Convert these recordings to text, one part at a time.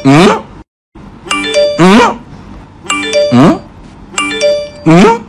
嗯嗯嗯嗯。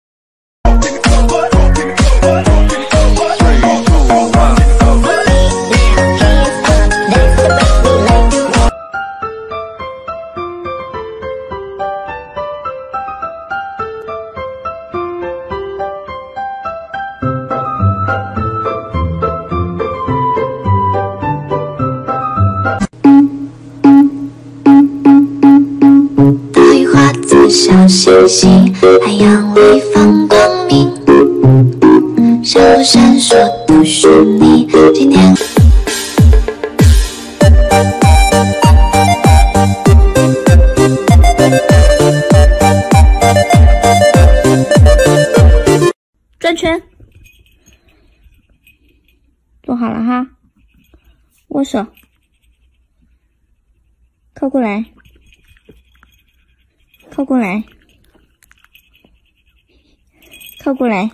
小星星，海洋里放光明，闪烁闪烁都是你。今天。 转圈，做好了哈，握手，靠过来。靠过来，靠过来。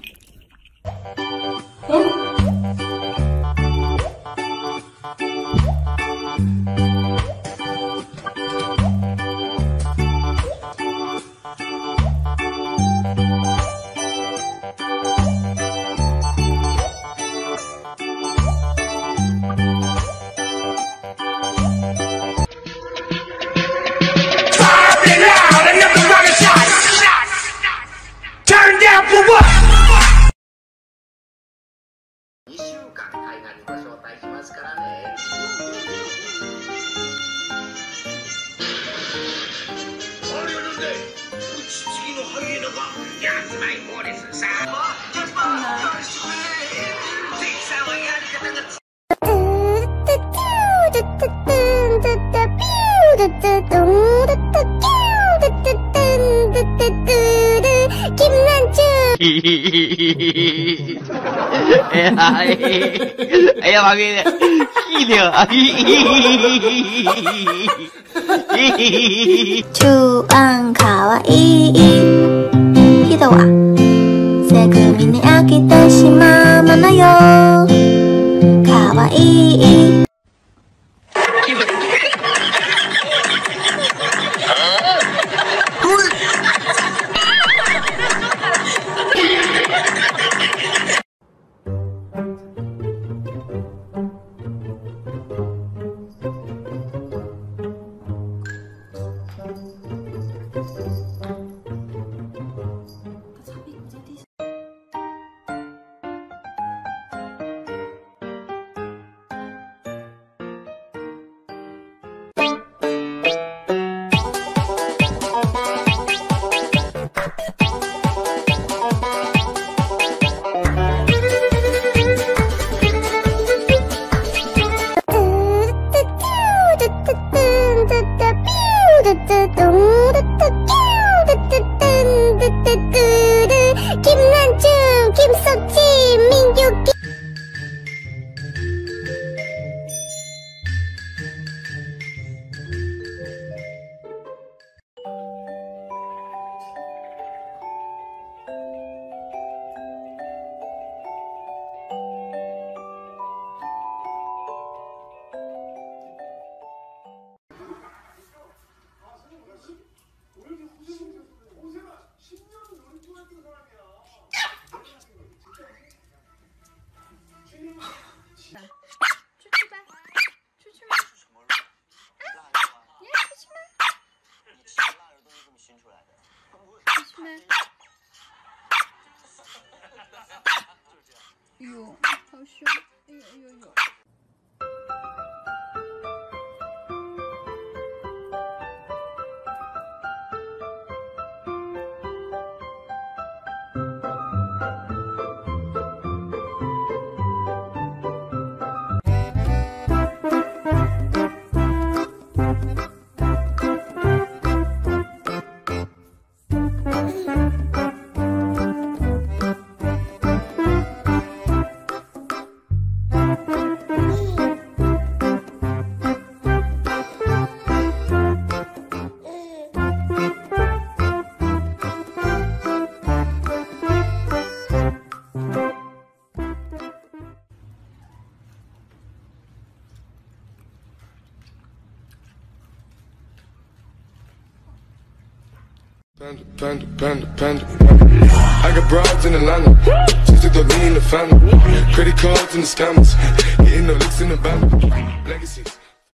哎呀妈逼的，细听啊 to an kawaii人はセグミに飽きてしまうものよ。かわいい哟，好凶！哎呦哎呦呦！ Panda, panda, panda, panda. I got broads in Atlanta. Just to throw me in the family. Credit cards and the scammers. Getting no licks in the band. Legacies.